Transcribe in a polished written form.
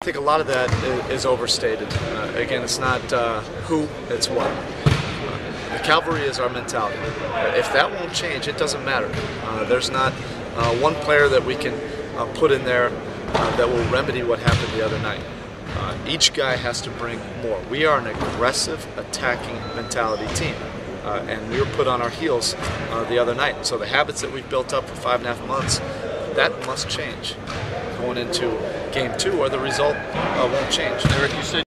I think a lot of that is overstated. Again, it's not who, it's what. The Cavalry is our mentality. If that won't change, it doesn't matter. There's not one player that we can put in there that will remedy what happened the other night. Each guy has to bring more. We are an aggressive, attacking mentality team. And we were put on our heels the other night. So the habits that we've built up for 5.5 months, that must change going into game 2, or the result won't change. Eric, you said